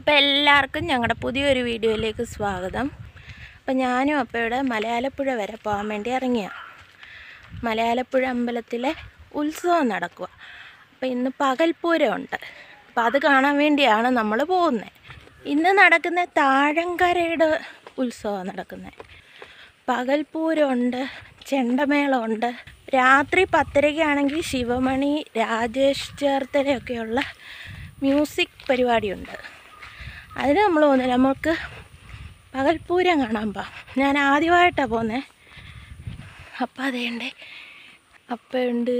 അപ്പോൾ എല്ലാവർക്കും ഞങ്ങളുടെ പുതിയൊരു വീഡിയോയിലേക്ക് സ്വാഗതം. അപ്പോൾ ഞാനും അപ്പയുടെ മലയാലപ്പുഴ വരെ പോകാൻ വേണ്ടി ഇറങ്ങിയാണ്. മലയാലപ്പുഴ അമ്പലത്തിലെ ഉത്സവം നടക്കുക. അപ്പോൾ ഇന്ന് പകൽപ്പൂരമുണ്ട്. അപ്പോൾ അത് കാണാൻ വേണ്ടിയാണ് നമ്മൾ പോകുന്നത്. ഇന്ന് നടക്കുന്ന താഴങ്കരയുടെ ഉത്സവമാണ് നടക്കുന്നത്. പകൽപ്പൂരമുണ്ട്, ചെണ്ടമേളമുണ്ട്. രാത്രി 10:30-ക്കാണെങ്കിൽ ശിവമണി, രാജേഷ് ചേർത്തലയൊക്കെയുള്ള മ്യൂസിക് പരിപാടിയുണ്ട്. അതിന് നമ്മൾ പോകുന്നില്ല, നമുക്ക് പകൽപ്പൂരം കാണാൻ പോകാം. ഞാൻ ആദ്യമായിട്ടാണ് പോകുന്നത്. അപ്പം അതേണ്ടേ അപ്പയുണ്ട്.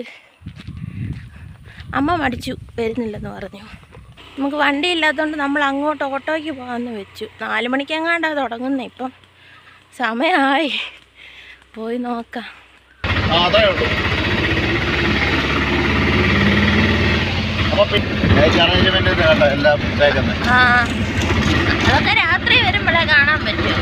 അമ്മ മടിച്ചു, വരുന്നില്ലെന്ന് പറഞ്ഞു. നമുക്ക് വണ്ടി ഇല്ലാത്തതുകൊണ്ട് നമ്മൾ അങ്ങോട്ട് ഓട്ടോയ്ക്ക് പോകാമെന്ന് വെച്ചു. 4 മണിക്കെങ്ങാണ്ടാണ് തുടങ്ങുന്നത്. ഇപ്പം സമയമായി, പോയി നോക്കാം. അതൊക്കെ രാത്രി വരുമ്പോഴേ കാണാൻ പറ്റും.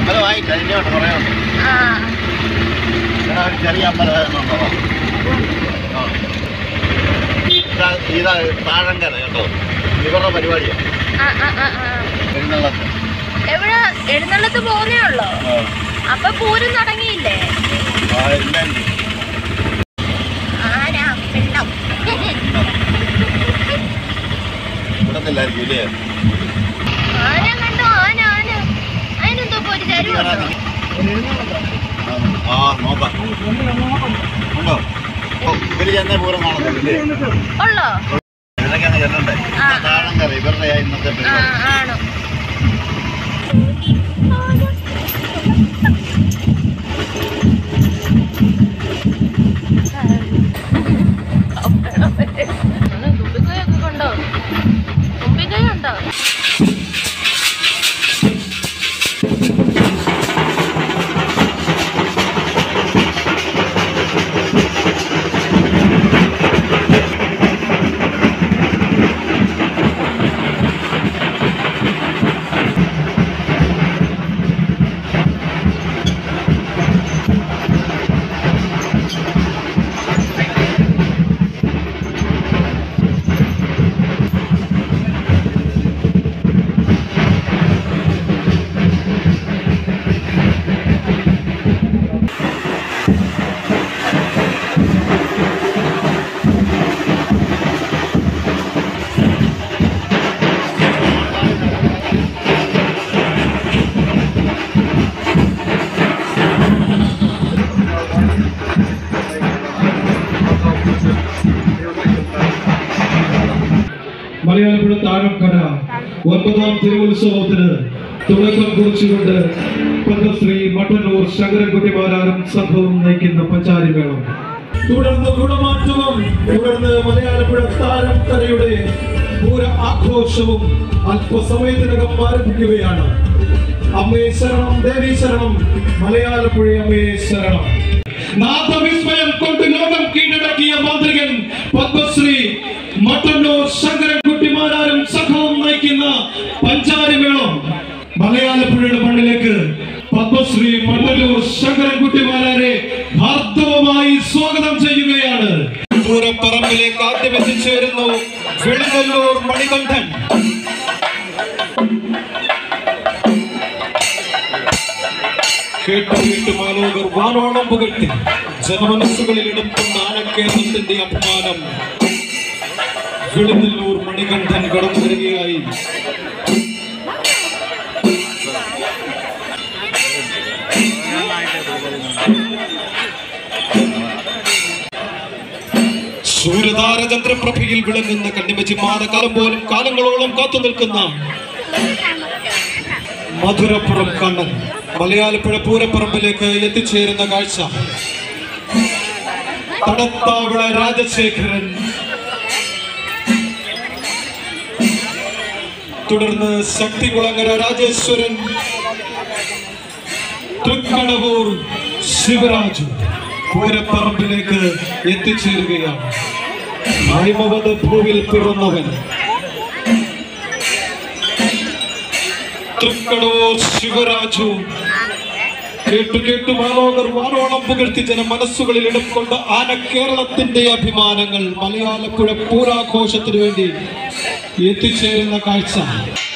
താഴങ്കര കേട്ടോ, ഇവരുടെ പരിപാടിയാണ്. എവിടെ എഴുന്നള്ളത്ത് പോകുന്നേ ഉള്ളോ? അപ്പൊ പൂരം തുടങ്ങിയില്ലേ? ആന കണ്ടോ? ആന ആന അതിനെന്തോ ഒരു ചരുവുണ്ടോ? പൂരം കാണുന്നില്ലേ? ഉള്ളോ? ഇതൊക്കെയാണ് ചെല്ലണ്ടേ. താഴങ്കര ഇവരുടെ ഇന്നത്തെ ആണോ? തുമ്പിക്കൈയൊക്കെ കണ്ടോ? തുമ്പിക്കൈ ഉണ്ടോ? മലയാലപ്പുഴ താഴങ്കര 9ാം തിരുവുത്സവത്തിന് തുടക്കം കുറിച്ചുകൊണ്ട് പത്മശ്രീ മട്ടന്നൂർ ശങ്കരൻകുട്ടിമാരാരും സംഘവും നയിക്കുന്ന പഞ്ചാരിമേളം, തുടർന്ന് കുടമാറ്റവും, തുടർന്ന് മലയാലപ്പുഴ താഴങ്കരയുടെ പൂര ആഘോഷവും അല്പസമയത്തിനകം ആരംഭിക്കുകയാണ്. അമ്മേ ശരണം, ദേവി ശരണം, മലയാലപ്പുഴ അമ്മേ ശരണം. നാദവിസ്മയം കൊണ്ട് ലോകം കീഴടക്കിയ മാതൃകൻ പത്മശ്രീ മട്ടന്നൂർ ശങ്കരൻകുട്ടിമാരാരും സംഘവും നയിക്കുന്ന പഞ്ചാരിമേളം മലയാലപ്പുഴയുടെ മണ്ണിലേക്ക് പത്മശ്രീ മട്ടന്നൂർ ശങ്കരൻകുട്ടിമാരാരെ ഹാർദവമായി സ്വാഗതം ചെയ്യുകയാണ്. പൂരപ്പറമ്പിലേക്ക് ആദ്യം എത്തിച്ചേരുന്നു വെളിനല്ലൂർ മണികണ്ഠൻ. കേട്ടു മാലോകർ വാനോളം പുകഴ്ത്തി ജനമനസ്സുകളിൽ എടുക്കുന്ന ആനക്കേരളത്തിന്റെ അഭിമാനം വെളിനല്ലൂർ മണികണ്ഠൻ കടന്നു വരികയായി. സൂര്യതാരചന്ദ്രപ്രഭയിൽ വിളങ്ങുന്ന കണ്ണിമച്ചിമാത കാലം പോലും കാലങ്ങളോളം കാത്തു നിൽക്കുന്ന മധുരപ്പുറം കണ്ണൻ മലയാലപ്പുഴ പൂരപ്പറമ്പിലേക്ക് എത്തിച്ചേരുന്ന കാഴ്ച. തടത്താവിള രാജശേഖരൻ, തുടർന്ന് ശക്തികുളങ്ങര രാജേശ്വരൻ, തൃക്കടവൂർ ശിവരാജു പൂരപ്പറമ്പിലേക്ക് എത്തിച്ചേരുകയാണ്. ഹൈമവത ഭൂവിൽ പിറന്നവൻ തൃക്കടവൂർ ശിവരാജു കേട്ടു മാലോകർ വാനോളം പുകഴ്ത്തി ജന മനസ്സുകളിൽ ഇടം കൊണ്ട് ആന കേരളത്തിന്റെ അഭിമാനങ്ങൾ മലയാലപ്പുഴ പൂരാഘോഷത്തിനു വേണ്ടി എത്തിച്ചേരുന്ന കാഴ്ച.